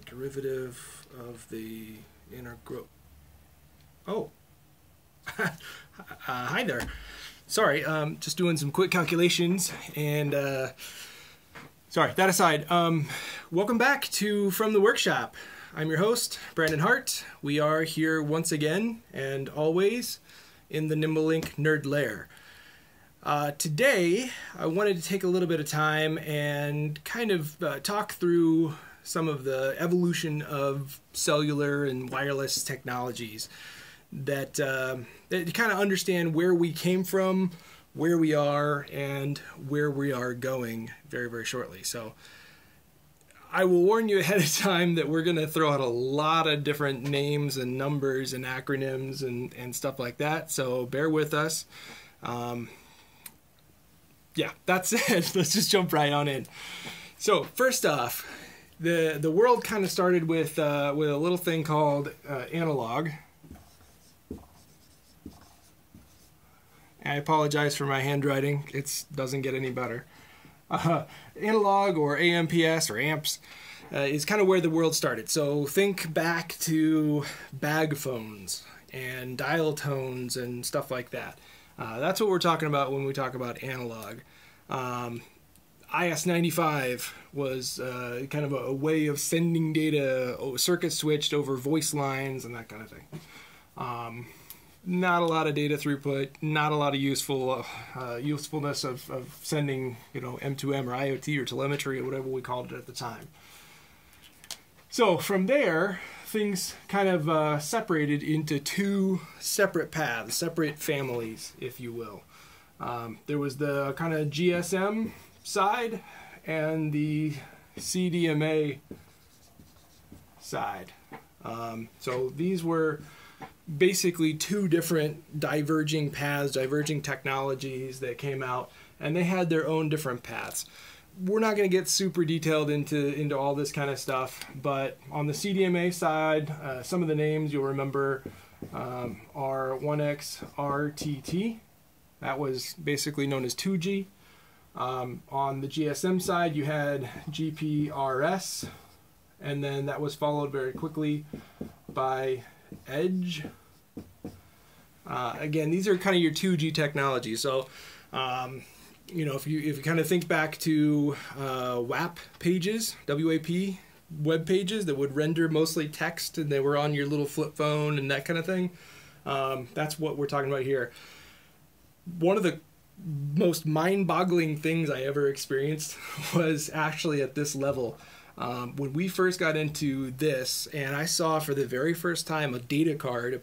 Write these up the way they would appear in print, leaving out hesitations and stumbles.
derivative of the integral. Oh, hi there. Sorry, just doing some quick calculations and sorry, that aside, welcome back to From the Workshop. I'm your host, Brandon Hart. We are here once again and always in the NimbleLink Nerd Lair. Today, I wanted to take a little bit of time and kind of talk through some of the evolution of cellular and wireless technologies that kind of understand where we came from, where we are, and where we are going very, very shortly. So I will warn you ahead of time that we're going to throw out a lot of different names and numbers and acronyms and stuff like that. So bear with us. Yeah, that's it. Let's just jump right on in. So first off, the world kind of started with a little thing called analog. I apologize for my handwriting. It doesn't get any better. Analog or AMPS or amps is kind of where the world started. So think back to bag phones and dial tones and stuff like that. That's what we're talking about when we talk about analog. IS-95 was kind of a way of sending data, circuit switched over voice lines and that kind of thing. Not a lot of data throughput, not a lot of usefulness of sending, M2M or IoT or telemetry or whatever we called it at the time. So from there, things kind of separated into two separate paths, separate families, if you will. There was the kind of GSM side and the CDMA side. So these were basically two different diverging paths, diverging technologies that came out, and they had their own different paths. We're not going to get super detailed into all this kind of stuff, but on the CDMA side, some of the names you'll remember are 1XRTT. That was basically known as 2G. On the GSM side, you had GPRS, and then that was followed very quickly by Edge. Again, these are kind of your 2G technologies. So, if you kind of think back to WAP pages, WAP web pages that would render mostly text, and they were on your little flip phone and that kind of thing. That's what we're talking about here. One of the most mind-boggling things I ever experienced was actually at this level. When we first got into this, and I saw for the very first time a data card,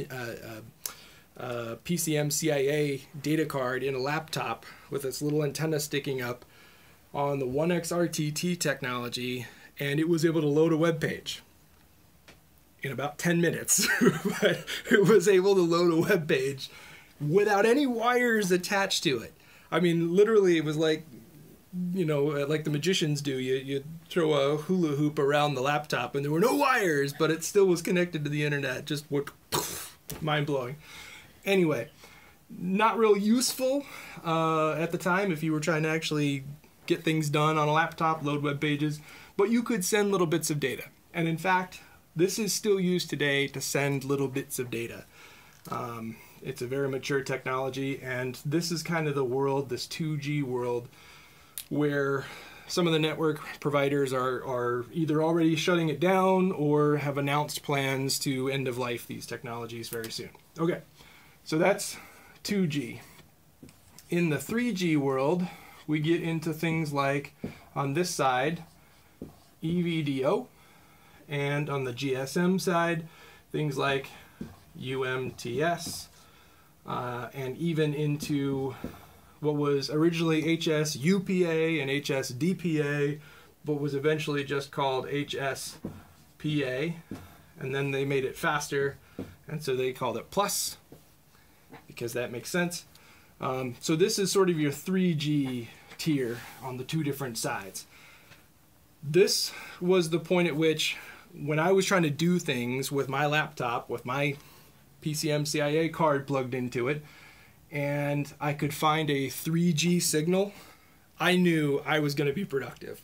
a PCM-CIA data card in a laptop with its little antenna sticking up on the 1XRTT technology, and it was able to load a web page in about 10 minutes. But it was able to load a web page without any wires attached to it. I mean, literally, it was like, like the magicians do. You throw a hula hoop around the laptop and there were no wires, but it still was connected to the internet. Just mind-blowing. Anyway, not real useful at the time if you were trying to actually get things done on a laptop, load web pages, but you could send little bits of data. And in fact, this is still used today to send little bits of data. It's a very mature technology, and this is kind of the world, this 2G world, where some of the network providers are either already shutting it down or have announced plans to end of life these technologies very soon. Okay, so that's 2G. In the 3G world, we get into things like, on this side, EVDO, and on the GSM side, things like UMTS, and even into what was originally HSUPA and HSDPA, but was eventually just called HSPA, and then they made it faster, and so they called it Plus, because that makes sense. So this is sort of your 3G tier on the two different sides. This was the point at which, when I was trying to do things with my laptop, with my PCM-CIA card plugged into it, and I could find a 3G signal, I knew I was going to be productive.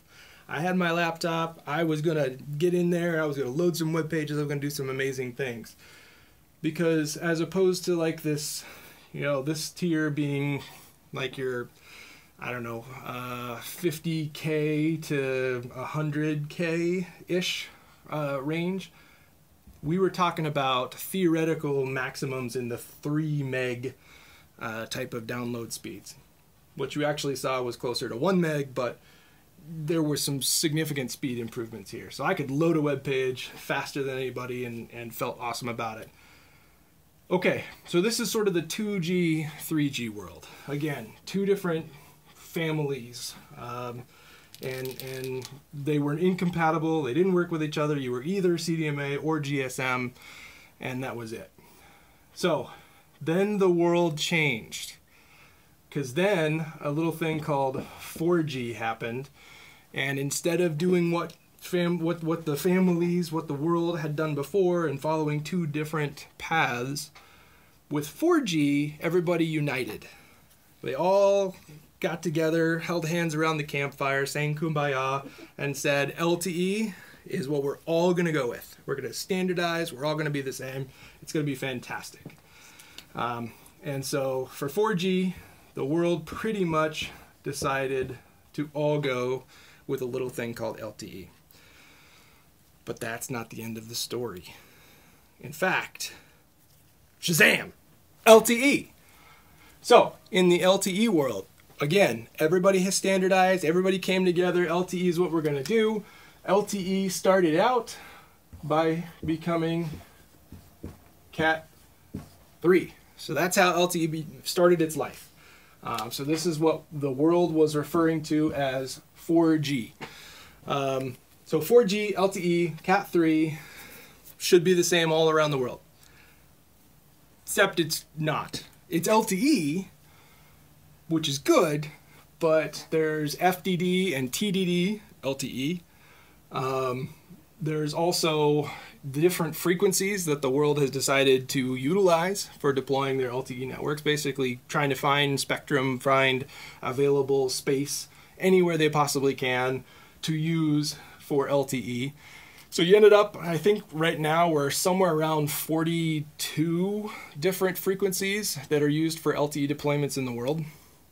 I had my laptop. I was going to get in there. I was going to load some web pages. I was going to do some amazing things. Because as opposed to like this, you know, this tier being like your, I don't know, 50K to 100K-ish range, we were talking about theoretical maximums in the 3 meg type of download speeds. What you actually saw was closer to 1 meg, but there were some significant speed improvements here. So I could load a web page faster than anybody and felt awesome about it. Okay, so this is sort of the 2G, 3G world. Again, two different families, and they were incompatible. They didn't work with each other. You were either CDMA or GSM, and that was it. So then the world changed, because then a little thing called 4G happened, and instead of doing what the families, what the world had done before and following two different paths, with 4G, everybody united. They all got together, held hands around the campfire, sang Kumbaya, and said, LTE is what we're all going to go with. We're going to standardize. We're all going to be the same. It's going to be fantastic. And so for 4G, the world pretty much decided to all go with a little thing called LTE. But that's not the end of the story. In fact, Shazam! LTE! So, in the LTE world, again, everybody has standardized, everybody came together, LTE is what we're going to do. LTE started out by becoming Cat 3. So that's how LTE started its life. So this is what the world was referring to as 4G. So 4G, LTE, Cat 3 should be the same all around the world. Except it's not. It's LTE, which is good, but there's FDD and TDD LTE. There's also the different frequencies that the world has decided to utilize for deploying their LTE networks, basically trying to find spectrum, find available space anywhere they possibly can to use for LTE. So you ended up, I think right now we're somewhere around 42 different frequencies that are used for LTE deployments in the world.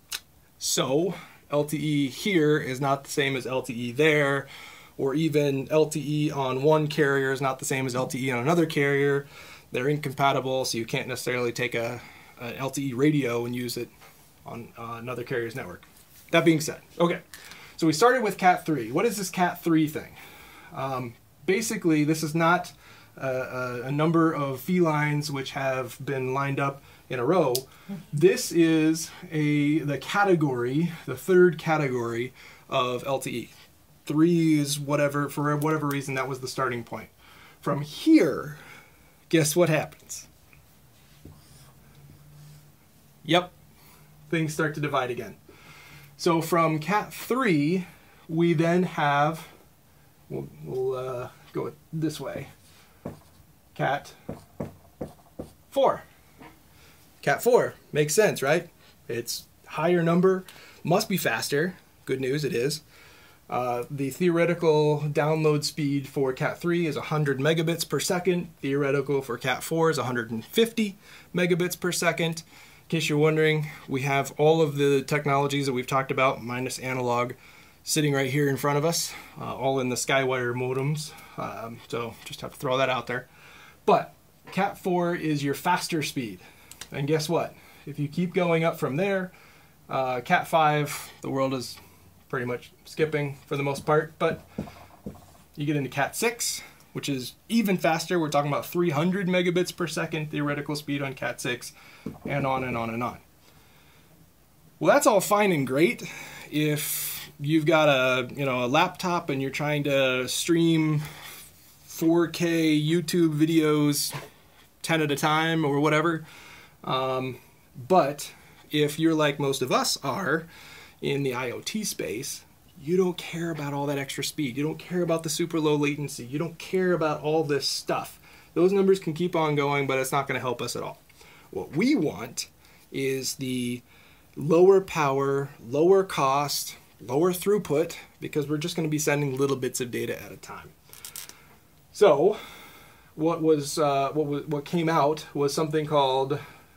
So LTE here is not the same as LTE there, or even LTE on one carrier is not the same as LTE on another carrier. They're incompatible, so you can't necessarily take an LTE radio and use it on another carrier's network. That being said, okay, so we started with Cat 3. What is this Cat 3 thing? Basically, this is not a number of felines which have been lined up in a row. This is the category, the third category of LTE. 3 is whatever, for whatever reason, that was the starting point. From here, guess what happens? Yep, things start to divide again. So from Cat 3, we then have, we'll go it this way, Cat 4. Cat 4 makes sense, right? It's higher number, must be faster. Good news, it is. The theoretical download speed for Cat 3 is 100 megabits per second. Theoretical for Cat 4 is 150 megabits per second. In case you're wondering, we have all of the technologies that we've talked about, minus analog, sitting right here in front of us, all in the Skywire modems. So just have to throw that out there. But Cat 4 is your faster speed. And guess what? If you keep going up from there, Cat 5, the world is pretty much skipping for the most part, but you get into Cat 6, which is even faster. We're talking about 300 megabits per second theoretical speed on Cat 6, and on and on and on. Well, that's all fine and great if you've got a laptop and you're trying to stream 4K YouTube videos 10 at a time or whatever. But if you're like most of us are in the IoT space, you don't care about all that extra speed. You don't care about the super low latency. You don't care about all this stuff. Those numbers can keep on going, but it's not going to help us at all. What we want is the lower power, lower cost, lower throughput because we're just going to be sending little bits of data at a time. So what came out was something called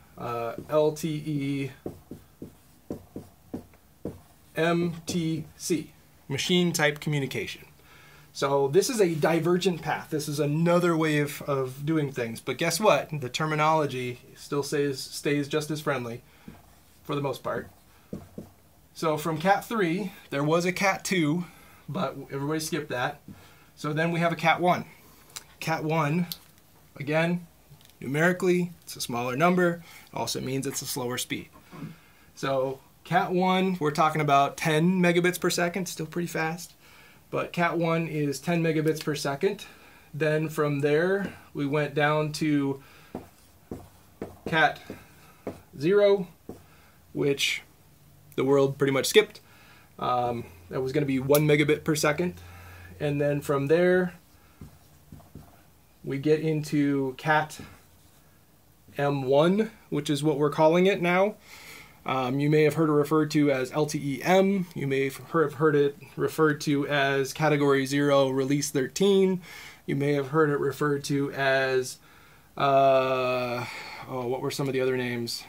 LTE-MTC, machine type communication. So this is a divergent path. This is another way of doing things. But guess what? The terminology still stays just as friendly for the most part. So from Cat 3, there was a Cat 2, but everybody skipped that. So then we have a Cat 1. Cat 1, again, numerically, it's a smaller number. Also means it's a slower speed. So Cat 1, we're talking about 10 megabits per second, still pretty fast. But Cat 1 is 10 megabits per second. Then from there, we went down to Cat 0, which the world pretty much skipped. That was going to be 1 megabit per second. And then from there, we get into Cat M1, which is what we're calling it now. You may have heard it referred to as LTE-M. You may have heard it referred to as Category 0 Release 13. You may have heard it referred to as, what were some of the other names?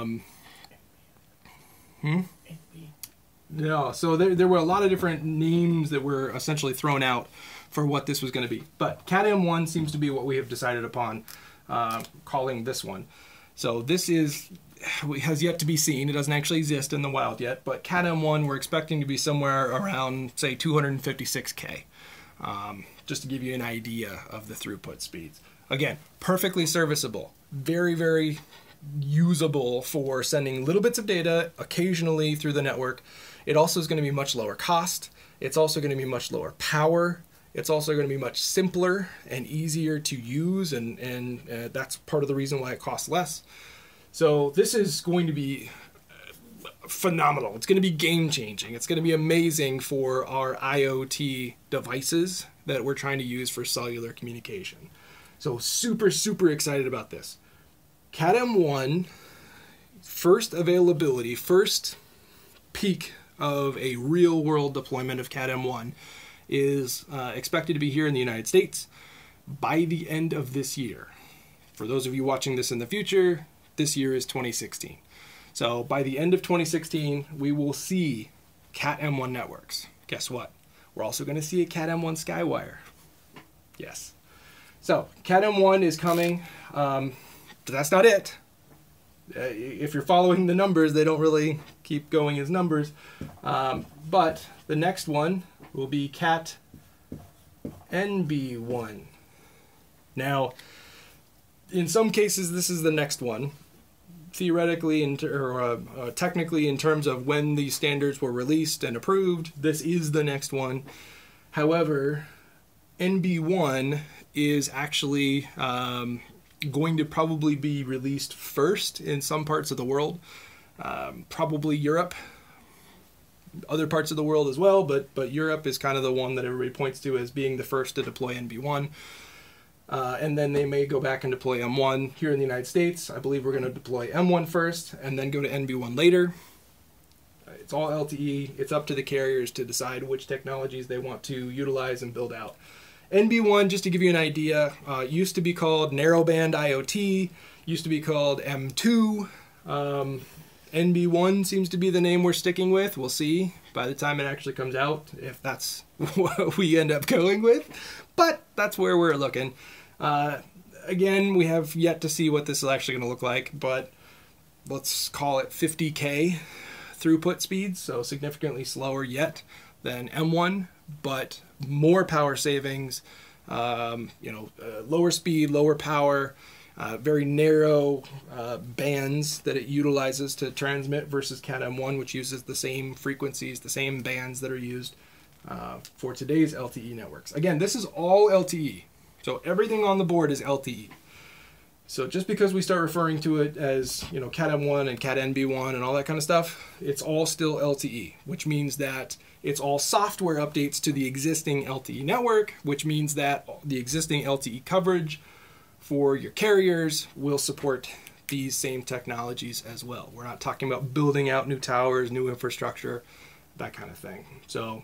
No, so there were a lot of different names that were essentially thrown out for what this was going to be. But Cat M1 seems to be what we have decided upon calling this one. So this has yet to be seen. It doesn't actually exist in the wild yet, but Cat M1 we're expecting to be somewhere around, say, 256K, just to give you an idea of the throughput speeds. Again, perfectly serviceable, very, very usable for sending little bits of data occasionally through the network. It also is going to be much lower cost. It's also going to be much lower power. It's also going to be much simpler and easier to use, and that's part of the reason why it costs less. So this is going to be phenomenal. It's going to be game-changing. It's going to be amazing for our IoT devices that we're trying to use for cellular communication. So super, super excited about this. Cat M1, first availability, first peak of a real-world deployment of Cat M1 is expected to be here in the United States by the end of this year. For those of you watching this in the future, this year is 2016. So by the end of 2016, we will see Cat M1 networks. Guess what? We're also going to see a Cat M1 Skywire. Yes. So Cat M1 is coming. But that's not it. If you're following the numbers, they don't really keep going as numbers. But the next one will be Cat NB1. Now, in some cases, this is the next one. Theoretically, technically, in terms of when these standards were released and approved, this is the next one. However, NB1 is actually going to probably be released first in some parts of the world, probably Europe, other parts of the world as well, but Europe is kind of the one that everybody points to as being the first to deploy NB1. And then they may go back and deploy M1 here in the United States. I believe we're going to deploy M1 first and then go to NB1 later. It's all LTE. It's up to the carriers to decide which technologies they want to utilize and build out. NB1, just to give you an idea, used to be called Narrowband IoT, used to be called M2. NB1 seems to be the name we're sticking with. We'll see by the time it actually comes out if that's what we end up going with. But that's where we're looking. Again, we have yet to see what this is actually going to look like, but let's call it 50K throughput speeds, so significantly slower yet than M1, but more power savings, lower speed, lower power, very narrow bands that it utilizes to transmit versus Cat M1, which uses the same frequencies, the same bands that are used for today's LTE networks. Again, this is all LTE. So everything on the board is LTE. So just because we start referring to it as, Cat M1 and Cat NB1 and all that kind of stuff, it's all still LTE, which means that it's all software updates to the existing LTE network, which means that the existing LTE coverage for your carriers will support these same technologies as well. We're not talking about building out new towers, new infrastructure. that kind of thing. So,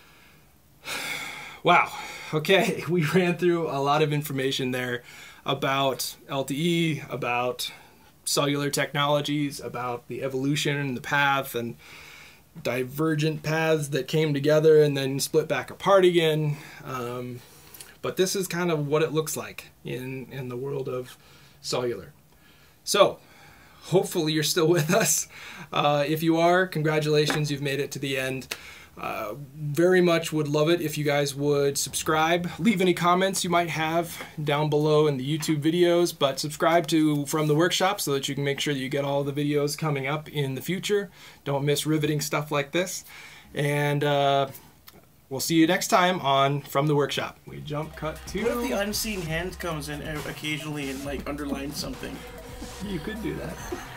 wow. Okay, we ran through a lot of information there about LTE, about cellular technologies, about the evolution and the path and divergent paths that came together and then split back apart again. But this is kind of what it looks like in the world of cellular. So hopefully you're still with us. If you are, congratulations, you've made it to the end. Very much would love it if you guys would subscribe, leave any comments you might have down below in the YouTube videos, but subscribe to From the Workshop so that you can make sure that you get all the videos coming up in the future. Don't miss riveting stuff like this. And we'll see you next time on From the Workshop. We jump cut to... What if the unseen hand comes in occasionally and like underlines something? You could do that.